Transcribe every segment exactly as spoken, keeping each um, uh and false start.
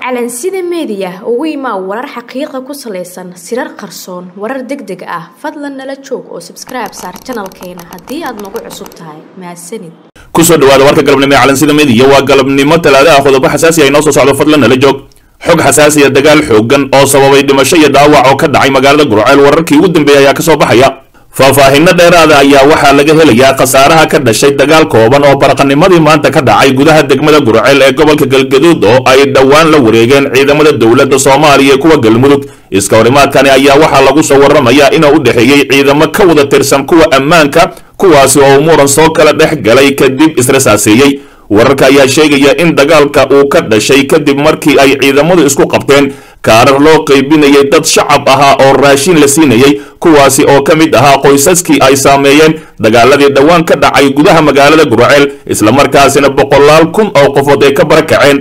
calansida media ugu imaa warar xaqiiqo ku saleysan sirar qarsoon warar degdeg ah fadlan nala joog oo subscribe saar channelkeena hadii aad nagu cusub tahay mahadsanid kusoo dhawaada warka galabnimo ee calansida media waa galabnimo talaado ah qodobo xasaasi ah inoo soo socdo fadlan nala joog xog xasaasi ah dagaal xoogan oo sababay dhimasho iyo dhaawac oo ka dhacay magaalada Gurceel wararkii ugu dambeeyay ayaa ka soo baxaya faahfaahinno dheeraad ah ayaa waxaa laga helayaa khasaaraha ka dhashay dagaal kooban oo baraqanimadii maanta ka dhacay gudaha degmada Gurceel ee gobolka Galgaduud oo ay dhawaan la wareegeen ciidamada dawladda Soomaaliya kuwa galmudug iska horimaadkani ayaa waxaa lagu soo waramayaa inuu u dhaxeeyay ciidamo ka wada tirsan kuwa ammaanka kuwaasi oo muran soo kala dhex galay kadib israsaaseeyay wararka ayaa sheegaya in dagaalka uu ka dhashay kadib markii ay ciidamadu isku qabteen kaarar loo qaybinayay dad shacab ahaa oo raashin la siinayay kuwaasi oo ka mid ahaa qoysaskii ay saameeyeen dagaaladii dhawaan ka dhacay gudaha magaalada Gurceel isla markaasina boqolaal kun oo qofood ay ka barakaceen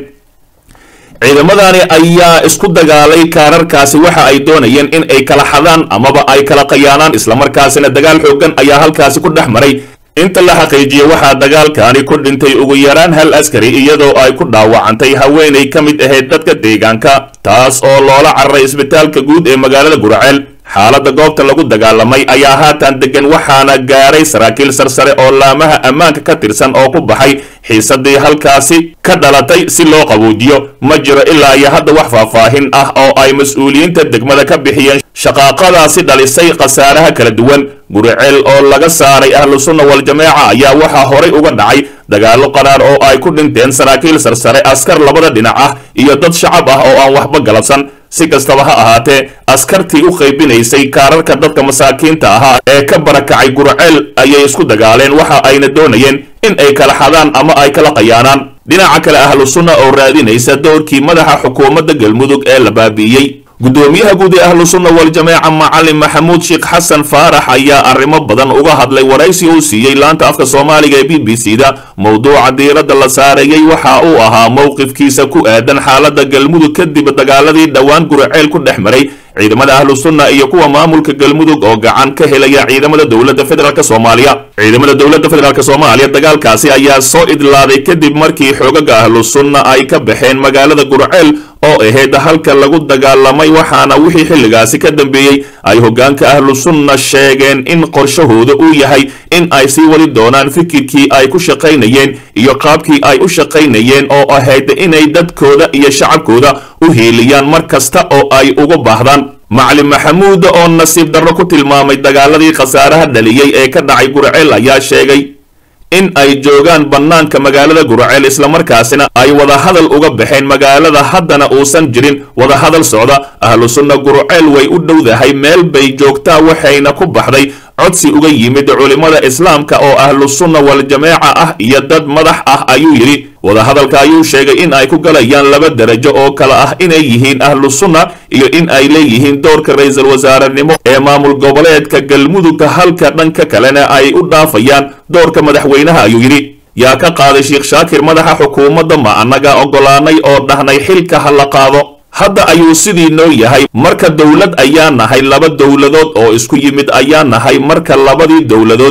ciidamadani ayaa isku dagaalay kaararkaasi waxa ay doonayeen in ay kala xadaan amaba ay kala qayaanaan isla markaasina dagaal xoogan ayaa halkaasi ku dhex maray inta la xaqiijiyay waxaa dagaalkaani ku dhintay ugu yaraan hal askari iyadoo ay ku dhaawacantay haweenay ka mid ahayd dadka deegaanka taas oo loola cararay isbitaalka guud ee magaalada Gurceel xaaladda goobta lagu dagaalamay ayaa haatan degan waxaana gaaray saraakiil sarsare oo laamaha ammaanka ka tirsan oo ku baxay xiisadii halkaasi ka dhalatay si loo qaboojiyo ma jiro ilaa iyo hadda wax faahfaahin ah oo ay mas'uuliyiinta degmada ka bixiyeen shaqaaqadaasi dhalisay khasaaraha kala duwan Gurceel oo laga saaray ahlu sunna wal jameeca ayaa waxaa horay uga dhacay dagaalo qaraar oo ay ku dhinteen saraakiil sarsare askar labada dhinac ah iyo dad shacab ah oo aan waxba galabsan si kastaba ha ahaatee askartii u qaybinaysay kaararka dadka masaakiinta ahaa ee ka barakacay Gurceel ayay isku dagaaleen waxa ayna doonayeen in ay kala xadaan ama ay kala qayaanaan dhinaca kale ahlu sunna oo raadinaysa doorkii madaxa xukuumadda galmudug ee la baabi'iyay gudoomiyaha guud ee ahlu sunna wal jameeca macallin maxamuud sheekh xasan faarax ayaa arrimo badan uga hadlay waraysi uu siiyay laanta afka Soomaaliga ee B B C da mowduuca diiradda la saarayay waxa uu ahaa mowqifkiisa ku aadan xaaladda galmudug kadib dagaaladii dhawaan Gurceel ku dhex maray ciidamada ahlu sunna iyo kuwa maamulka galmudug oo gacan ka helaya ciidamada dawladda federaalka Soomaaliya ciidamada dawladda federaalka Soomaaliya dagaalkaasi ayaa soo idlaaday kadib markii xoogaga ahlu sunna ay ka baxeen magaalada Gurceel oo ahayd halka lagu dagaalamay waxaana wixii xilligaasi ka dambeeyay ay hoggaanka ahlu sunna sheegeen in qorshahooda uu yahay in ay sii wadi doonaan fikirkii ay ku shaqaynayeen iyo qaabkii ay u shaqaynayeen oo ahayd inay dadkooda iyo shacabkooda u heeliyaan mar kasta oo ay uga baahdaan macallin maxamuud oo nasiib darro ku tilmaamay dagaaladii khasaaraha dhaliyay ee ka dhacay Gurceel ayaa sheegay in ay joogaan bannaanka magaalada Gurceel isla markaasina ay wada hadal uga baxeen magaalada haddana uusan jirin wada hadal socda ahlu sunna Gurceel way u dhowdahay meel bay joogtaa waxayna ku baxday codsi uga yimid culimada islaamka oo ahlu sunna wal jameeca ah iyo dad madax ah ayuu yiri wada hadalka ayuu sheegay in ay ku galayaan laba darajo oo kala ah inay yihiin ahlu sunna iyo in ay leeyihiin doorka ra'iisul wasaarenimo ee maamul goboleedka galmudug halka dhanka kalena ay u dhaafayaan doorka madaxweynaha ayuu yiri yaa ka qaaday sheekh shaakir madaxa xukuumadda ma anaga ogolaanay oo dhahnay xilka ha la qaado hadda ayuu sidii noo yahay marka dawlad ayaa nahay laba dawladood oo isku yimid ayaa nahay marka labadii dawladood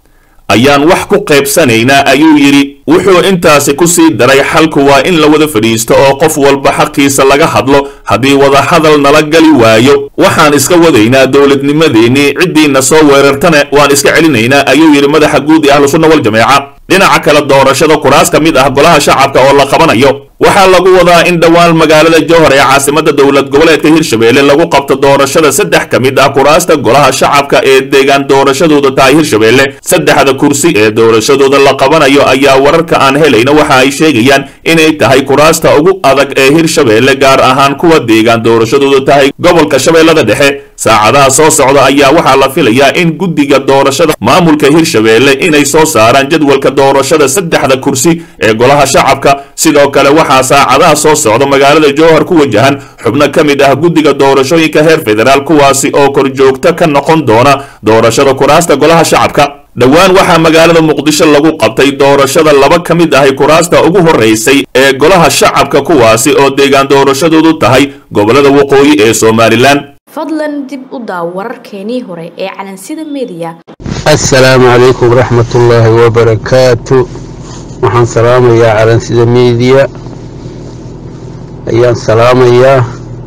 ayaan wax ku qaybsanaynaa ayuu yiri wuxuu intaasi ku sii daray xalku waa in la wada fadhiisto oo qof walba xaqiisa laga hadlo haddii wada hadal nala gali waayo waxaan iska wadaynaa dawladnimadeennii ciddiina soo weerartana waan iska celinaynaa ayuu yiri madaxa guud ee ahlu sunna wal jameeca dhinaca kale doorashada kuraas ka mid ah golaha shacabka oo la qabanayo waxaa lagu wadaa in dhawaan magaalada Jowhar ee caasimada dawlad goboleedka Hirshabelle lagu qabto doorashada saddex ka mid ah kuraasta golaha shacabka ee deegaan doorashadooda tahay Hirshabelle saddexda kursi ee doorashadooda la qabanayo ayaa wararka aan helayna waxa ay sheegayaan inay tahay kuraasta ugu adag ee Hirshabelle gaar ahaan kuwa deegaan doorashadooda tahay gobolka Shabeellada Dhexe saacadaha soo socda ayaa waxaa la filayaa in guddiga doorashada maamulka Hirshabelle inay soo saaraan jadwalka doorashada saddexda kursi ee golaha shacabka sidoo kale waxaa saacadaha soo socda magaalada Jowhar ku wajahan xubno ka mid ah guddiga doorashooyinka heer federaal kuwaasi oo korjoogta ka noqon doona doorashada kuraasta golaha shacabka dhawaan waxaa magaalada Muqdisho lagu qabtay doorashada laba ka mid ah kuraasta ugu horeysay ee golaha shacabka kuwaasi oo deegaan doorashadoodu tahay gobolada waqooyi ee Soomaaliland fadlan dib u daaw wararkeenii hore ee calansida media assalaamu calaykum waraxmatullaahi wabarakaatu waxaan salaamayaa calansida media ayaan salaamayaa.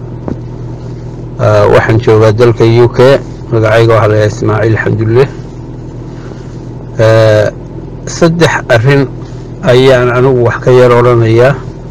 waxaan joogaa dalka U K, magacayga waxaa la yidhaha Ismaaciil Xamdulle. saddex arrin ayaan anigu wax ka yar odhanayaa.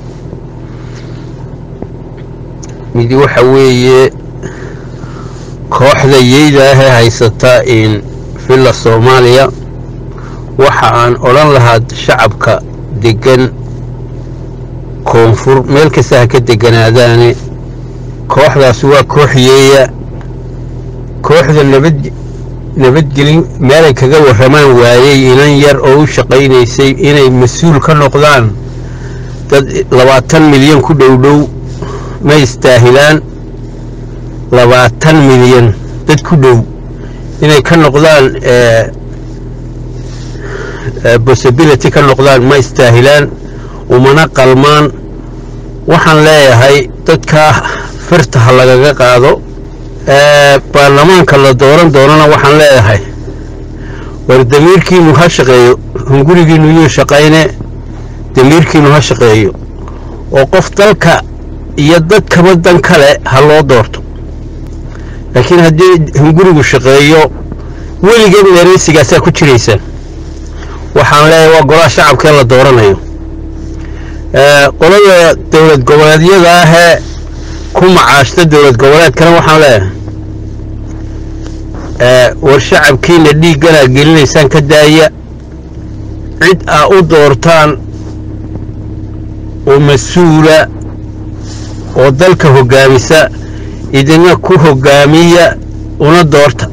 mid waxa weeye kooxda yeyda ah ee haysata in villa Soomaaliya. waxa aan odhan lahaa shacabka degan koonfur meel kasta ha ka deganaadaane, kooxdaas waa koox yeeya. kooxda nabad nabadgelin meelay kaga warramaan waayey inan yar oo u shaqaynaysay inay mas-uul ka noqdaan dad labaatan milyan ku dhow dhow ma istaahilaan. labaatan milyan dad ku dhow inay ka noqdaan possibility ka noqdaan ma istaahilaan, umana qalmaan. waxaan leeyahay dadka firta ha lagaga qaado. baarlamaanka la dooran doonana waxaan leeyahay war damiirkiinu ha shaqeeyo, hungurigiinu yuu shaqayne, damiirkiinu ha shaqeeyo oo qof dalka iyo dadkaba dan kale ha loo doorto. laakiin haddii hungurigu shaqeeyo weligeed meeraysigaasaa ku jiraysa. waxaan leeyahay waa golaha shacabka ee la dooranayo. qolada dowlad goboleedyada ahee ku macaashta dowlad goboleedkana waxaan leeyahay war shacabkiina dhiigganaa gelinaysaan ka daaya. cid aa u doortaan oo mas-uula oo dalka hoggaamisa idina ku hoggaamiya una doorta.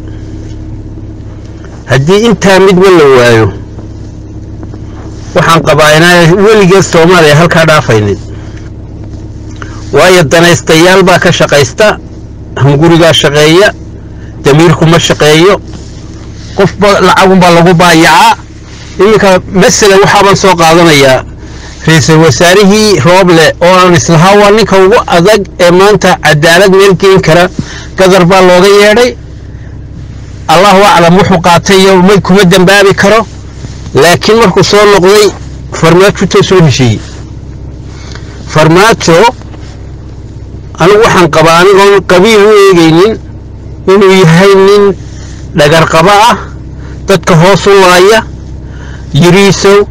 haddii intaa midba la waayo waxaan qabaa inaan weligeed Soomaaliya halkaa dhaafaynin. waayo danaystayaal baa ka shaqaysta, hungurigaa shaqeeya, damiirku ma shaqeeyo. qofba lacagunbaa lagu baayacaa. iminka masalan waxaabaan soo qaadanayaa ra-iisul wasaarihii Rooble oo aan islahaa waa ninka ugu adag ee maanta cadaalad meel geen kara. gadar baa looga yeedhay. allahu aclam wuxuu qaatay iyo mid kuma dambaabi karo. laakiin markuu soo noqday farmaajo toosoo heshiiyey. farmaajo anigu waxaan qabaa anigoon qabiil u eegaynin inuu yahay nin dhagarqaba ah, dadka hoos u laaya, yiriisow,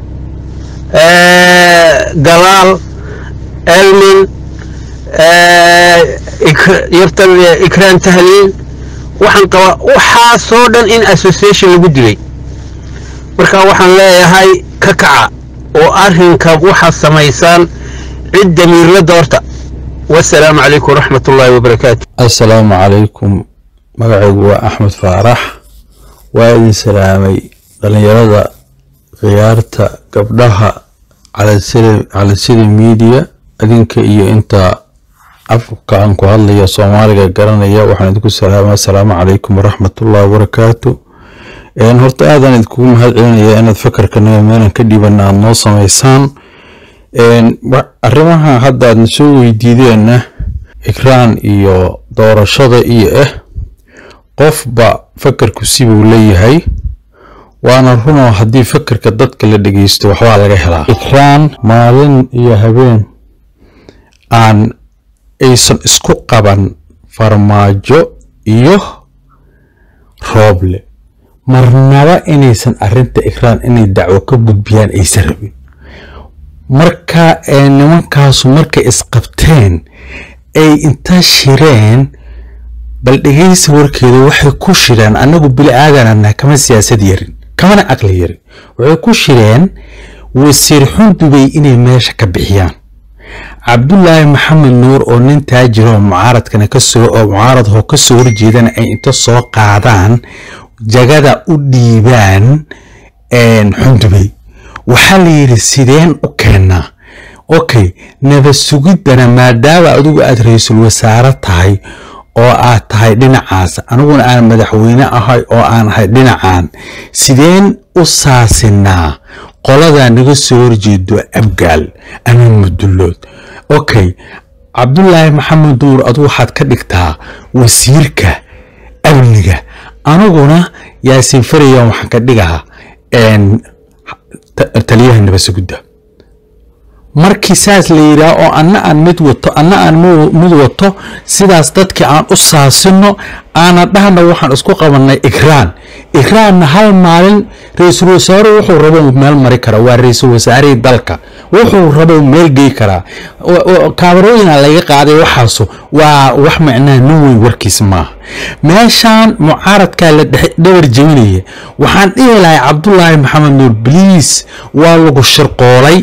galaal, elmin, yartan ikraan tahliil. waxaan qabaa waxaasoo dhan in association lagu dilay. marka waxaan leeyahay ka kaca oo arrinka waxa samaysaan cid damiirla doorta. والسلام عليكم ورحمة الله وبركاته. السلام عليكم. مقعد أحمد فارح وإذن سلامي دلنيرada khiyaarta gabdhaha على السير على السير ميديا adinka iyo inta afka aan ku hadlayo Soomaaliga garanaya waxaan idinku salaamay. Assalaamu calaykum waraxmatullaahi wabarakaatu. een horta aadan idinku mahadcelinayaa inaad fakarkana meelan ka dhibanaa noo sameysaan. een arrimaha hadda aad soo weydiideen ikraan iyo doorashada iyo eh qofba fakarku sibuu leeyahay. waana runo haddii fakarka dadka la dhageysto waxba laga helaa. ikraan maalin iyo habeen aan aysan isku qaban farmaajo iyo Rooble marnaba inaysan arrinta ikraan inay dacwo ka gudbiyaan aysan rabin. marka ee nimankaasu markay isqabteen ay inta shireen bal dhageysi warkeedu waxay ku shireen anagu bil aadanana kama siyaasad yarin kamana aqli yarin. waxay ku shireen wasiir Xundubay inay meesha ka bixiyaan. Cabdullaahi Maxamed Nuur oo nin taajir oo mucaaradkana ka soo oo mucaarad oo ka soo horjeedana ay inta soo qaadaan jagada u dhiibaan een Xundubay. waxaa la yiri sideen u keenaa. okay naba sugidana maadaama adigu aad ra'iisul wasaare tahay oo aad tahay dhinacaas aniguna aan madaxweyne ahay oo aan ahay dhinacaan sideen u saasinaa qolada naga soo horjeedo abgaal ama mudullood. okay Cabdullaahi Maxamed Nuur adigu waxaad ka dhigtaa wasiirka amniga, aniguna Yaasiin Fariyo waxaan ka dhigaa een taliyaha nabad sugidda. markii saas la yidhaah oo anna aan mid wato anna aan mid wato sidaas dadkii aan u saasino aana dhahna waxaan isku qabanay ikraan ikraanna hal maalin ra-iisul wasaare wuxuu rabo meel mari kara waa ra-iisul wasaarihii dalka wuxuu rabo meel gey karaa kaabarooyina laga qaaday waxaasu waa wax macnaha nin weyn warkiis maaha meeshaan mucaaradkaa la dhabar jebinaya waxaan dhihi lahay cabdullaahi maxamed nuur bliis waa lagu shirqoolay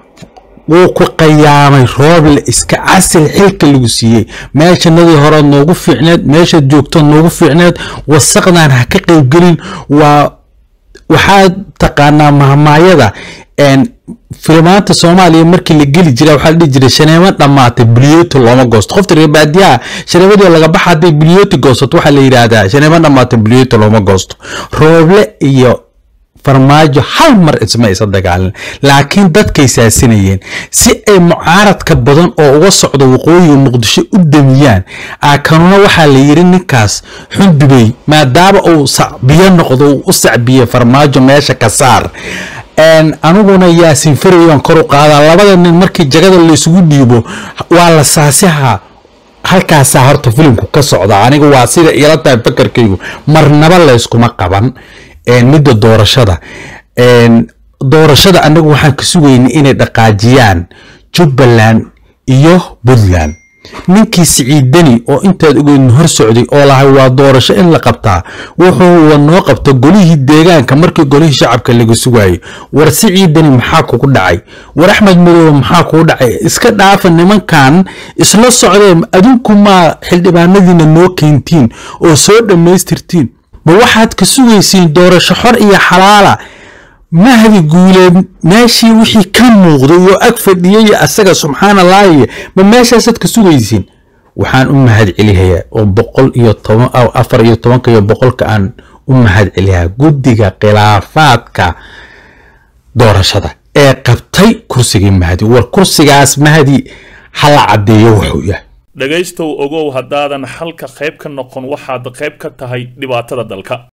wuu ku qayaamay rooble iska casil xilka lagu siiyey meeshanadii hore noogu fiicneed meesha joogto noogu fiicneed wasaqdan ha ka qayb gelin waa waxaa taqaanaa mahmaayada een filmaanta Soomaaliya markii la geli jiray waxa la dhigi jiray shaneemo dhamaatay biliyoto looma goosto qofta reer baadiyaha shaneemadii laga baxay biliyoto goosto waxa la yiraahdaa shaneemo dhamaatay biliyoto looma goosto rooble iyo farmaajo hal mar isma isa dagaalan laakiin dadkay saasinayeen si ay mucaaradka badan oo uga socdo waqooyiga muqdisho u damiyaan aakanuna waxa la yiri ninkaas xundubay maadaama uu sacbiyo noqdo u sacbiyo farmaajo meesha ka saar een anuguna yaasin fariiban kor u qaada labada nin markii jagada la isugu dhiibo waa la saasiha halkaas horta filimku ka socda aniga waa sida ila tahay fakarkaygu marnaba la iskuma qaban een midda doorashada een doorashada anagu waxaan ka sugaynay inay dhaqaajiyaan Jubbaland iyo Puntland ninkii Siciidani oo intaad ugu hor socday oo lahay waa doorasho in la qabtaa wuxuu wadnoo qabto golihii deegaanka markii golihii shacabka lagu sugayay war Siciidani maxaa ku dhacay war Axmed Madow maxaa ku dhacay iska dhaafa nimankan isla socdeen adinku ma xildhibaanadiina noo keentiin oo soo dhameystirtiin ma waxaad ka sugaysiin doorasho xor iyo xalaala mahdi guuleed meeshii wixii ka muuqday oo ag fadhiyay asaga subxaanallaah ma meeshaasad ka sugaysiin waxaan u mahad celiyaa oo boqol iyo toban aw afar iyo toban iyo boqolka aan u mahad celiyaa guddiga khilaafaadka doorashada ee qabtay kursiga mahdi war kursigaas mahdi hala cadeeyo wuxuu yahay dhagaystow ogow haddaadan halka qayb ka noqon waxaad qayb ka tahay dhibaatada dalka.